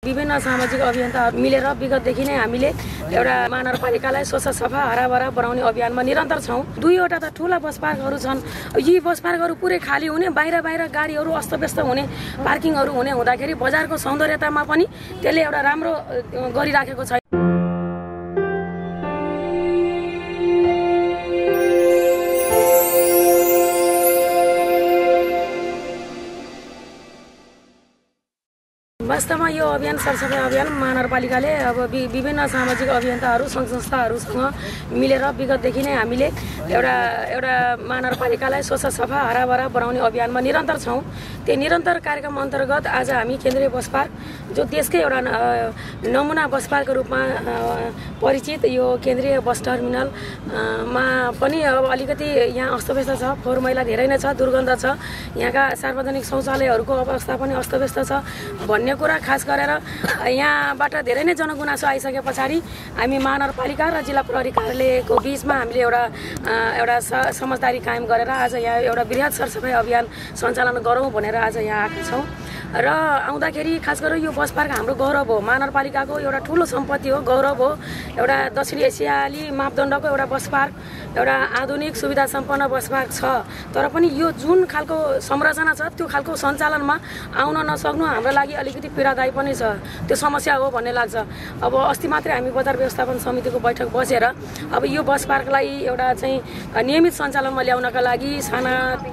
विभिन्न सामाजिक अभियन्ताहरू मिलेर विगतदेखि नै हामीले एउटा महानगरपालिकालाई स्वच्छ सफा हराभरा बनाउने अभियानमा निरन्तर छौं। दुईवटा त ठूला बस पार्कहरू छन्। यी बस पार्कहरू पुरै खाली हुने, बाहिर गाडीहरू अस्तव्यस्त हुने, पार्किङहरू हुने हुँदाखेरि बजारको सौन्दर्यतामा पनि त्यसले एउटा राम्रो गरिराखेको छैन। वास्तवमा यो अभियान सरसफाई अभियान महानगरपालिकाले अब विभिन्न सामाजिक अभियन्ताहरू सङ्घ संस्थाहरूसँग मिलेर विगतदेखि नै हामीले एउटा महानगरपालिकालाई स्वच्छ सफा हराभरा बनाउने अभियानमा निरन्तर छौं। त्यो निरन्तर कार्यक्रम अन्तर्गत आज हामी केन्द्रीय बस पार्क जो देशकै एउटा नमुना बस पार्कको रूपमा परिचित यो केन्द्रीय बस टर्मिनल मा पनि अब अलिकति यहाँ अस्तव्यस्त छ, फोहोर मैला धेरै नै छ, दुर्गन्ध छ, यहाँका सार्वजनिक शौचालयहरूको अवस्था पनि अस्तव्यस्त छ भन्ने कुरा खास गरेर यहाँबाट धेरै नै जनगुनासो आइसके पछाडि हामी महानगरपालिका र जिल्ला प्रहरी कार्यालयको बीचमा हामीले एउटा समझदारी कायम गरेर आज यहाँ एउटा बृहत सरसफाई अभियान सञ्चालन गरौँ भनेर आज यहाँ आएका छौँ। र आउँदाखेरि खास गरेर यो बस पार्क हाम्रो गौरव हो, महानगरपालिकाको एउटा ठुलो सम्पत्ति हो, गौरव हो। एउटा दक्षिण एसियाली मापदण्डको एउटा बस पार्क, एउटा आधुनिक सुविधा सम्पन्न बस पार्क छ। तर पनि यो जुन खालको संरचना छ त्यो खालको सञ्चालनमा आउन नसक्नु हाम्रो लागि अलिकति पीडादायी पनि छ। त्यो समस्या हो भन्ने लाग्छ। अब अस्ति मात्रै हामी बजार व्यवस्थापन समितिको बैठक बसेर अब यो बस पार्कलाई एउटा चाहिँ नियमित सञ्चालनमा ल्याउनका लागि साना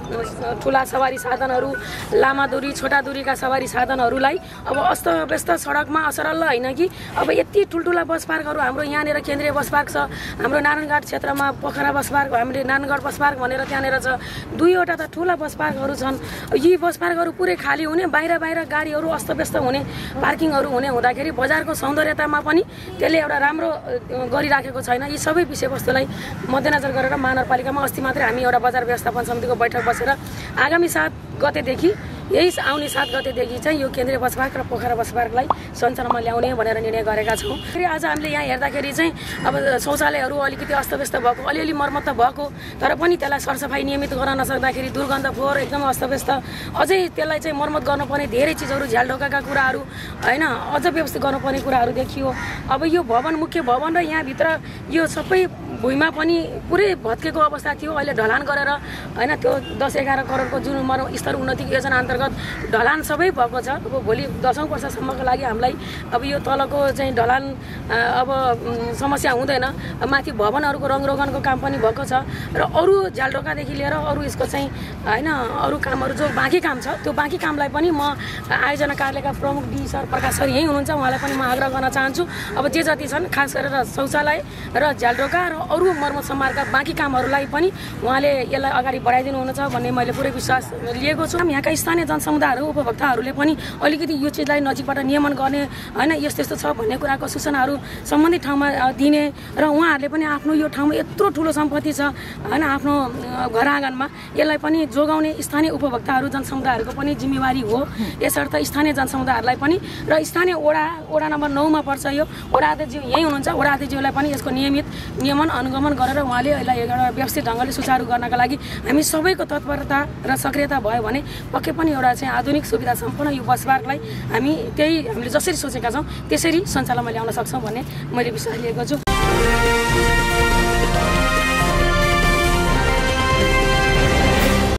ठुला सवारी साधनहरू, लामा दूरी छोटा दूरीका सवारी साधनहरूलाई अब अस्तव्यस्त सडकमा असरल होइन कि अब यति ठुल्ठुला बस पार्कहरू हाम्रो यहाँनिर केन्द्रीय बस पार्क छ, हाम्रो नारायणघाट क्षेत्रमा पोखरा बस पार्क, हामीले नारायणगढ बस पार्क भनेर त्यहाँनिर छ। दुईवटा त ठुला बस पार्कहरू छन्। यी बस पार्कहरू पुरै खाली हुने, बाहिर गाडीहरू अस्तव्यस्त हुने, पार्किङहरू हुने हुँदाखेरि बजारको सौन्दर्यतामा पनि त्यसले एउटा राम्रो गरिराखेको छैन। यी सबै विषयवस्तुलाई मध्यनजर गरेर महानगरपालिकामा अस्ति मात्रै हामी एउटा बजार व्यवस्थापन समितिको बैठक बसेर आगामी 7 गतेदेखि यही आउने 7 गतेदेखि चाहिँ यो केन्द्रीय बस पार्क र पोखरा बस पार्कलाई सञ्चालनमा ल्याउने भनेर निर्णय गरेका छौँ। फेरि आज हामीले यहाँ हेर्दाखेरि चाहिँ अब शौचालयहरू अलिकति अस्तव्यस्त भएको, अलिअलि मर्मत भएको, तर पनि त्यसलाई सरसफाई नियमित गर्न नसक्दाखेरि दुर्गन्ध फोहोर एकदमै अस्तव्यस्त, अझै त्यसलाई चाहिँ मर्मत गर्नुपर्ने धेरै चिजहरू, झ्यालढोकाका कुराहरू होइन, अझ व्यवस्थित गर्नुपर्ने कुराहरू देखियो। अब यो भवन, मुख्य भवन र यहाँभित्र यो सबै भुइँमा पनि पुरै भत्केको अवस्था थियो। अहिले ढलान गरेर होइन त्यो 10-11 करोडको जुन स्तर उन्नति योजना अन्तर्गत ढलान सबै भएको छ। अब भोलि 10औं वर्षसम्मको लागि हामीलाई अब यो तलको चाहिँ ढलान अब समस्या हुँदैन। माथि भवनहरूको रङरोगनको काम पनि भएको छ र अरू झ्यालढोकादेखि लिएर अरू यसको चाहिँ होइन अरू कामहरू जो बाँकी काम छ त्यो बाँकी कामलाई पनि म आयोजना कार्यालयका प्रमुख डी सर प्रकाश सर यहीँ हुनुहुन्छ, उहाँलाई पनि म आग्रह गर्न चाहन्छु अब जे जति छन् खास गरेर शौचालय र झ्यालढोका र अरू मर्मत सम्हारका बाँकी कामहरूलाई पनि उहाँले यसलाई अगाडि बढाइदिनु हुनेछ भन्ने मैले पुरै विश्वास लिएको छु। यहाँका स्थानीय जनसमुदायहरू, उपभोक्ताहरूले पनि अलिकति यो चिजलाई नजिकबाट नियमन गर्ने होइन यस्तो यस्तो छ भन्ने कुराको सूचनाहरू सम्बन्धित ठाउँमा दिने र उहाँहरूले पनि आफ्नो यो ठाउँमा यत्रो ठुलो सम्पत्ति छ होइन आफ्नो घर आँगनमा यसलाई पनि जोगाउने स्थानीय उपभोक्ताहरू जनसमुदायहरूको पनि जिम्मेवारी हो। यसर्थ स्थानीय जनसमुदायहरूलाई पनि र स्थानीय वडा नम्बर 9 मा पर्छ यो वडा अध्यक्ष यहीँ हुनुहुन्छ, वडा अध्यक्षज्यूलाई पनि यसको नियमित नियमन अनुगमन गरेर उहाँले यसलाई एउटा व्यवस्थित ढङ्गले सुचारू गर्नका लागि हामी सबैको तत्परता र सक्रियता भयो भने पक्कै पनि एउटा चाहिँ आधुनिक सुविधा सम्पन्न यो बस पार्कलाई हामीले जसरी सोचेका छौँ त्यसरी सञ्चालनमा ल्याउन सक्छौँ भन्ने मैले विश्वास लिएको छु।